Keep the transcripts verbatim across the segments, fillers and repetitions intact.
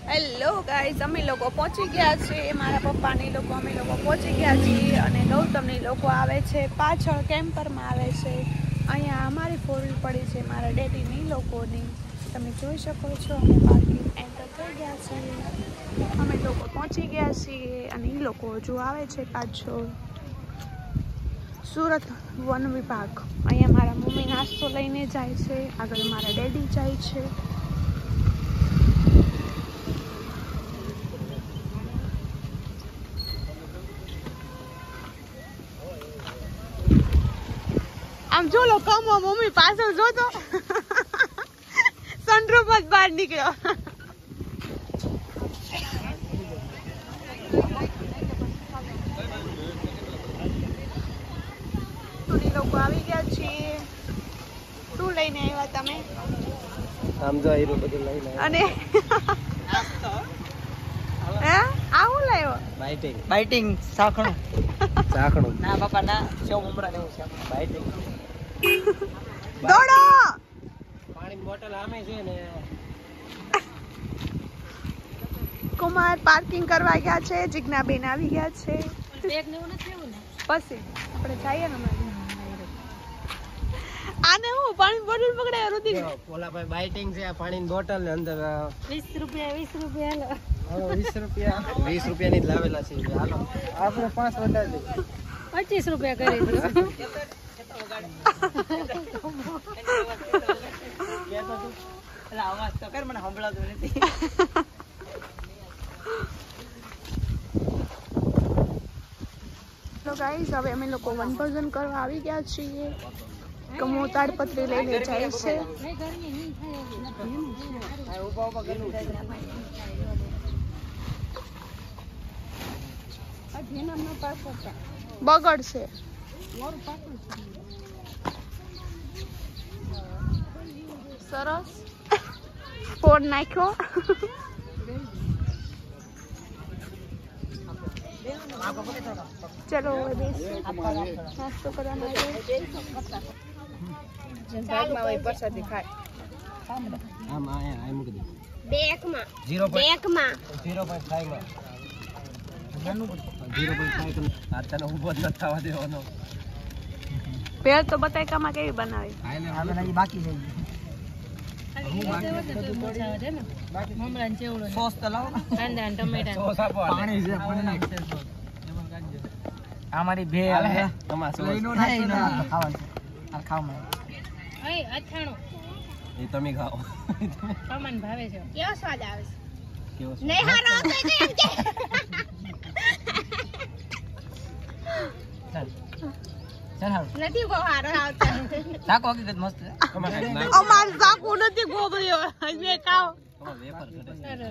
Hello guys, અમે લોકો પહોંચી ગયા છીએ. મારા પપ્પાની લોકો અમે લોકો પહોંચી ગયા છીએ અને ગૌતમની લોકો આવે છે પાછળ કેમ્પરમાં આવે છે. અહીંયા અમારી ફોર વ્હીલ પડી છે મારા ડેડીની લોકોની. તમે જોઈ શકો છો અમે પાર્કિંગ એન્ટર થઈ ગયા છીએ. અમે લોકો પહોંચી ગયા છીએ અને એ લોકો હજુ આવે છે પાછળ. સુરત વન વિભાગ. અહીંયા મારા મમ્મી નાસ્તો લઈને જાય છે, આગળ મારા ડેડી જાય છે. આમ જો લો કમો મમ્મી પાછળ જોતો સનરૂફ જ બહાર નીકળ્યો. લોકો આવી ગયા છીએ. શું લઈને આવ્યા તમે? આમ જો હીરો બધું લઈને અને હે આવું લાવ્યો? બાઇટિંગ બાઇટિંગ સાખણું ચાખણું ના બાપા ના સેવ મમરા દેવું છે બાઇટિંગ દોડો. પાણીની બોટલ આમે છે ને. કુમાર પાર્કિંગ કરવા ગયા છે. જિજ્ઞાબેન આવી ગયા છે. બેગ ને એવું નથી લેવું ને પછી આપણે જઈએ ને. આને હું પાણી બોટલ પકડાયો રુધિક. ઓલા ભાઈ બાઇટિંગ છે, આ પાણીની બોટલ ને અંદર વીસ રૂપિયા વીસ રૂપિયા હાલો વીસ રૂપિયા વીસ રૂપિયાની જ લાવેલા છે. હાલો આપણે પાંચ વધારી દઈએ. પચીસ રૂપિયા કરી દો. અવાજ તો કર, મને સંભળાતું નથી. તો ગાઈઝ હવે અમે લોકો વનભોજન કરવા આવી ગયા છીએ. કમો તાડપત્રી લઈને જાય છે. બગડશે. સરસ ફોન નાખ્યો. ચલો નાસ્તો કરવાનો. આમ આ આ મૂકી દે. બેકમાં ઝીરો બેકમાં ઝીરો પોઈન્ટ ફાઈવ માં ઝીરો પોઈન્ટ ફાઈવ આચાનો ઉભો જ ન થવા દેવાનો. ભેળ તો બટાકામાં કેવી બનાવી? આ બનાવી બાકી છે. મમરા ચેવડો સોસ તો લાવો. કાંદા ટમેટા સોસ આપો. પાણી છે, પાણી નાખ. અમારી ભેળ હાલે હે તમાર સોસ લઈનો નહીં ના ખાવાનું. આ ખાવ મને. અય અથાણું એ તમે ખાઓ. કમન ભાવે છે. કેવો સ્વાદ આવે છે? કેવો છે? નહીં હારો આવતો તો એમ કે ચાલ ચાલ હાલો. નથી બહુ હારો આવતો. શાક હકીકત મસ્ત છે. તમાર ખાઈ નાખ. અમાર સાકુ નથી ગોબર્યો. મેં ખાવ. તમાર વેફર કરે.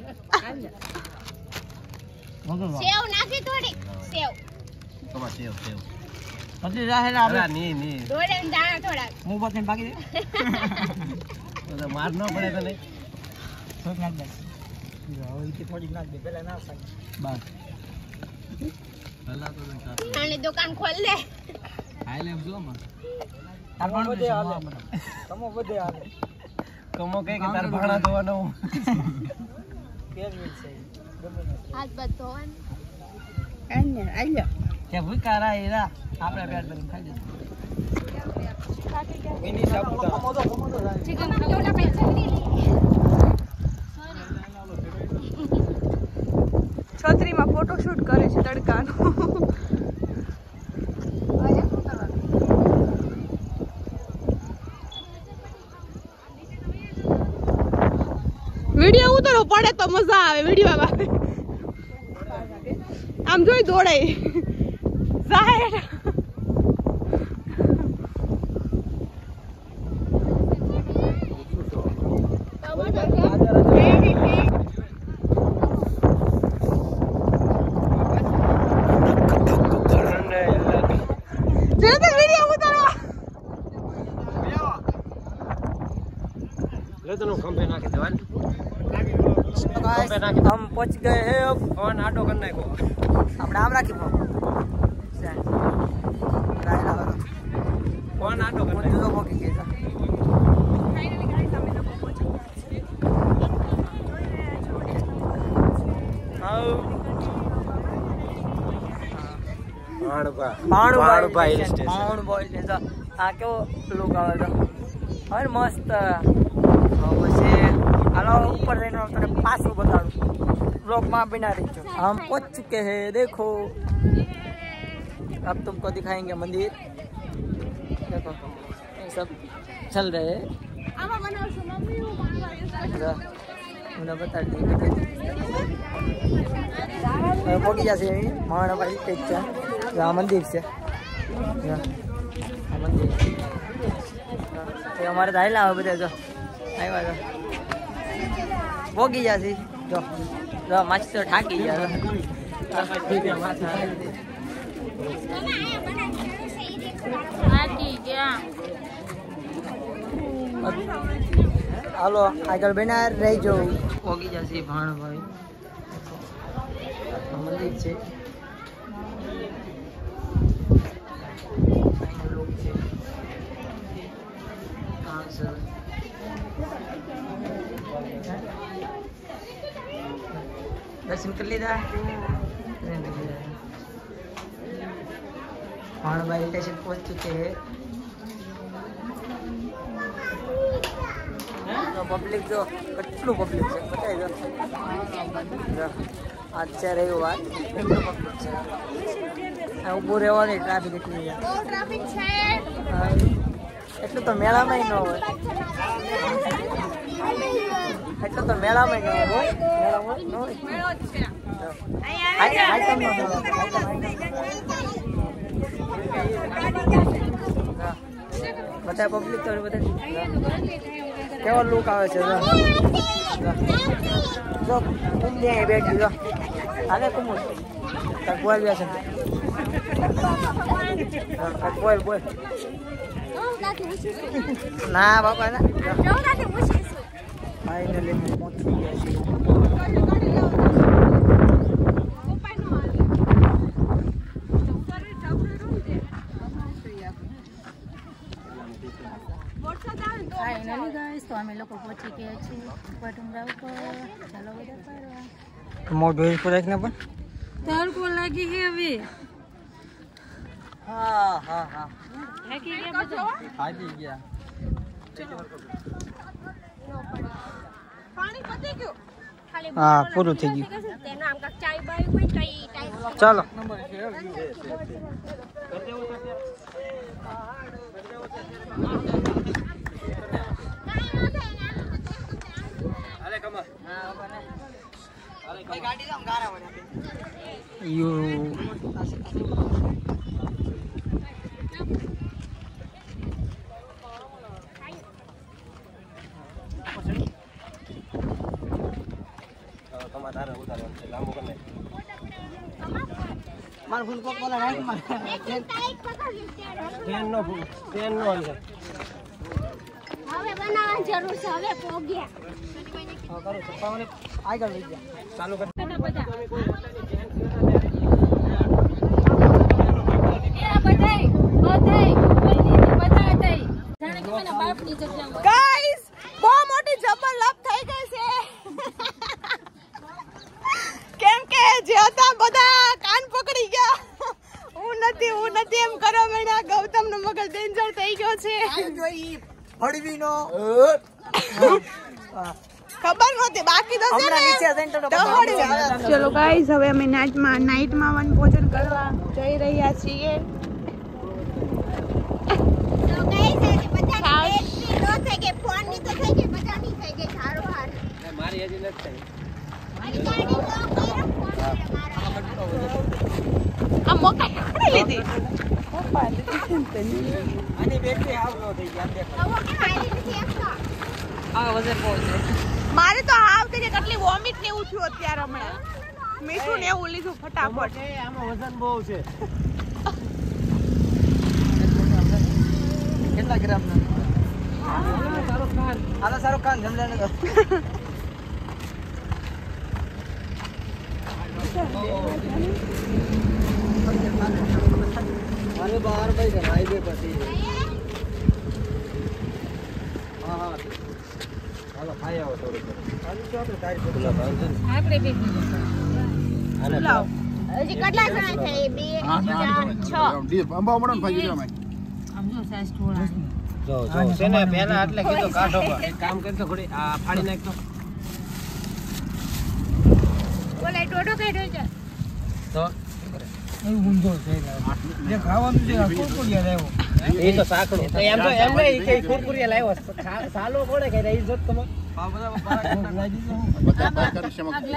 મગર વાહ. સેવ નાખી થોડી સેવ તમાર સેવ સેવ. પછી જાહે ને અલા આપણે ની ની દોડે ને દાણા થોડા મું પાછળ બાકી દે. તો માર ન પડે તને. થોડીક નાખ દે. હવે ઈ થોડીક નાખ દે, પેલા ના સાક. બસ. પેલા તો ને કાટ. આની દુકાન ખોલ દે. ખાઈ લેમ જો માં. આ પણ બધે હાલે. તમો બધે હાલે. કમો કે કે તાર ભાણા ધોવાનો. પેજ વીજ છે. હાથ બાદ ધોવાનું. આને આલ્યો. કે ભૂકા રા ઈરા આપણે પેટ ભરીને ખાઈ દે. મિની સાબુતા. ચિકન પકોડા પૈસા નહીં લે. છત્રીમાં ફોટોશૂટ કરે છે તડકાનો. વિડીયો ઉતારો પડે તો મજા આવે. વિડીયો આમ જોઈ દોડાય જાહેર. વિડીયો ઉતારો. લે તને ખંભે નાખી દેવાલ. हम पहुंच गए हैं अब. ફોન આટો કરી નાખો. આપણે આમ રાખી ફોન. ફોન આટો કરી ફોન જુદો મૂકી ગયા. ફાઇનલી ગાઈસ અમે લોકો પહોંચી ગયા છીએ. જોઈ રહ્યા છો. ભાણુભાઈ ભાણુભાઈ છે આ કેવો લુક આવે તો હવે મસ્ત પછી હાલો ઉપર જઈને તને પાછું બતાડું ब्लॉग बिना रही हम पहुंच चुके हैं देखो अब तुमको दिखाएंगे मंदिर देखो ये सब चल रहे हैं उन्हें बता दी पहुंच जैसे महाना भाई यहाँ मंदिर से मंदिर ये हमारे धायला बता जो आई बात पहुंच जैसे जो जो माची तो ठाकी गया હાલો આગળ બના રહી જો પોગી જશે ભાણભાઈ મંદિર છે લોક છે હા સર दर्शन कर लीधा भाणभाई स्टेशन पहुंच चुके हैं तो पब्लिक जो कटलू पब्लिक है बताए जो आज से रविवार કેટલું પબ્લિક છે ઊભું રહેવાની ટ્રાફિક એટલી છે બહુ ટ્રાફિક છે એટલું તો મેળામાં ન હોય એટલું તો મેળામાં ન હોય મેળામાં ન હોય મેળો જ છે બધા પબ્લિક તો બધા કેવો લુક આવે છે જો કુંભ બેઠી જો હાલે કુંભ તાર બોલ બે છે બોલ બોલ ના બાપા ના ફાઇનલી પહોંચી ગયા છીએ फाइनली गाइस तो અમે લોકો પહોંચી ગયા છીએ પટુંગરા ઉપર ચાલો બધા ફરવા મોઢું ઉપર રાખને પણ તડકો લાગી છે હવે હા હા હા થાકી ગયા બધા થાકી ગયા પાણી પતી ગયું હા પૂરું થઈ ગયું તેનું આમ કાક ચાય બાય હોય કઈ ટાઈમ ચાલો માર ફોન કોક બોલા રાઈટ માં ટ્રેન નો ટ્રેન નો છે હવે બનાવવાની જરૂર છે હવે પોગ્યા હા કરો પપ્પાને આગળ લઈ જા ચાલુ કર બધા એ બધાય બધાય કોઈ નીતિ બતાડે જાણે કે મને બાપની જગ્યા ગાઈસ બહુ મોટી જબર લપ થઈ ગઈ છે કેમ કે જે હતા બધા કાન પકડી ગયા હું નથી હું નથી એમ કરવા માંડ્યા ગૌતમ નો મગજ ડેન્જર થઈ ગયો છે હળવી નો ખબર નહોતી બાકી તો હમણાં નીચે સેન્ટર ચલો ગાઈસ હવે અમે નાઈટમાં નાઈટમાં વન ભોજન કરવા જઈ રહ્યા છીએ તો ગાઈસ આજે બધા બેટરી નો થઈ ગઈ ફોન ની તો થઈ ગઈ બધાની થઈ ગઈ હારો હાર મારી હજી નથી થઈ મારી ગાડી નો કર્યો ફોન મારા આ મોકા લીધી આની બેટરી હાવ નો થઈ ગઈ આમ દેખો હવે કે હાલી નથી એકતો આ વજન બહુ છે મારે તો હાવ કે કેટલી વોમિટ ને એવું થયું અત્યારે હમણાં મીઠું ને એવું લીધું ફટાફટ આમાં વજન બહુ છે કેટલા ગ્રામ ના શાહરુખ ખાન આલા શાહરુખ ખાન જમલે ને અરે બહાર ભાઈ છે હાઈવે પછી હા હા હાલો ખાઈ આવો થોડું હાલ તો આપણે તારી આપણે બે સુલાવ હજી કેટલા જણા છે? એ બે, ચાર, છ. અંબા મળે ને ભાઈ ગુજરામાં આમ જો સાઈઝ થોડા જો જો છે ને પેલા એટલે કીધું કાઢો પણ એક કામ કરતો ઘડી આ ફાડી નાખતો બોલે ટોટો કાઢ્યો છે. તો ઊંધો છે જે ખાવાનું છે આ કોકોડિયા લેવો એ તો સાકડો તો એમ તો એમ નહીં કે કુરકુરિયા લાવ્યો સાલો કોણે કહી ઇજ્જત તમે બધા બાર કરી છે